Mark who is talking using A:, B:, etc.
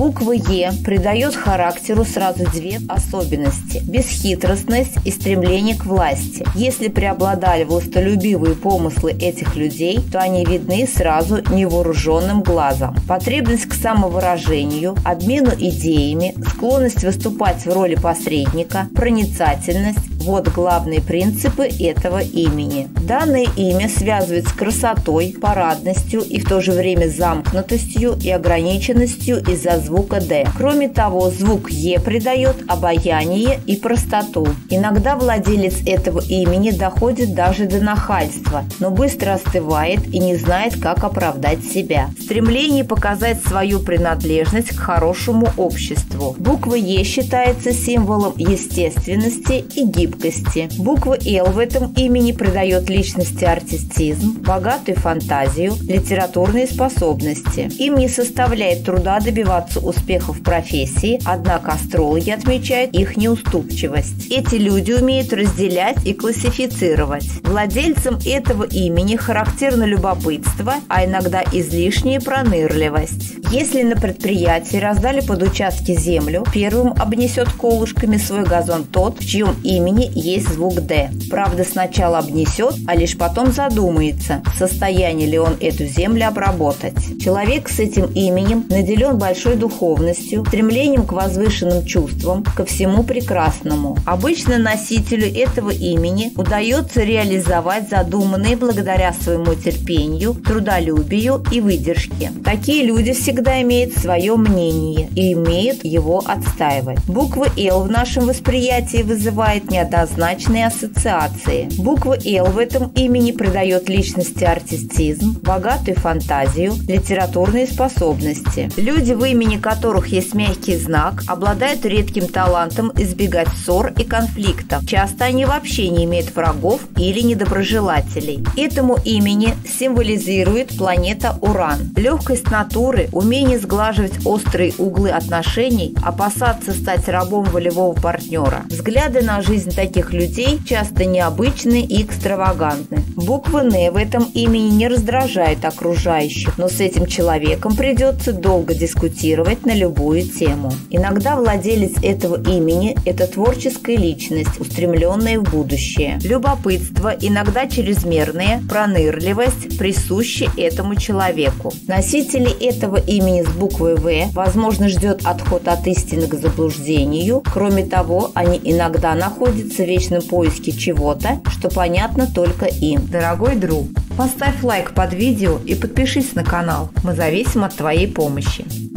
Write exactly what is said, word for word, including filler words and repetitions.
A: Буква Е придает характеру сразу две особенности – бесхитростность и стремление к власти. Если преобладали властолюбивые помыслы этих людей, то они видны сразу невооруженным глазом. Потребность к самовыражению, обмену идеями, склонность выступать в роли посредника, проницательность – вот главные принципы этого имени. Данное имя связывает с красотой, парадностью и в то же время замкнутостью и ограниченностью из-за звука «д». Кроме того, звук «е» придает обаяние и простоту. Иногда владелец этого имени доходит даже до нахальства, но быстро остывает и не знает, как оправдать себя. Стремление показать свою принадлежность к хорошему обществу. Буква «е» считается символом естественности и гибкости. Буква «л» в этом имени придает личности артистизм, богатую фантазию, литературные способности. Им не составляет труда добиваться успеха в профессии, однако астрологи отмечают их неуступчивость. Эти люди умеют разделять и классифицировать. Владельцам этого имени характерно любопытство, а иногда излишняя пронырливость. Если на предприятии раздали под участки землю, первым обнесет колышками свой газон тот, в чьем имени есть звук «д». Правда, сначала обнесет, а лишь потом задумается, в состоянии ли он эту землю обработать. Человек с этим именем наделен большой духовностью, стремлением к возвышенным чувствам, ко всему прекрасному. Обычно носителю этого имени удается реализовать задуманное благодаря своему терпению, трудолюбию и выдержке. Такие люди всегда имеют свое мнение и умеют его отстаивать. Буква «л» в нашем восприятии вызывает неоднозначные ассоциации. Буква «л» в этом имени придает личности артистизм, богатую фантазию, литературные способности. Люди, в имени которых есть мягкий знак, обладают редким талантом избегать ссор и конфликтов. Часто они вообще не имеют врагов или недоброжелателей. Этому имени символизирует планета Уран. Легкость натуры, умение сглаживать острые углы отношений, опасаться стать рабом волевого партнера. Взгляды на жизнь таких людей часто необычны и экстравагантны. Буква «н» в этом имени не раздражает окружающих, но с этим человеком придется долго дискутировать на любую тему. Иногда владелец этого имени – это творческая личность, устремленная в будущее. Любопытство, иногда чрезмерное, пронырливость присущи этому человеку. Носители этого имени с буквой «в», возможно, ждет отход от истины к заблуждению. Кроме того, они иногда находятся в вечном поиске чего-то, что понятно только им. Дорогой друг, поставь лайк под видео и подпишись на канал. Мы зависим от твоей помощи.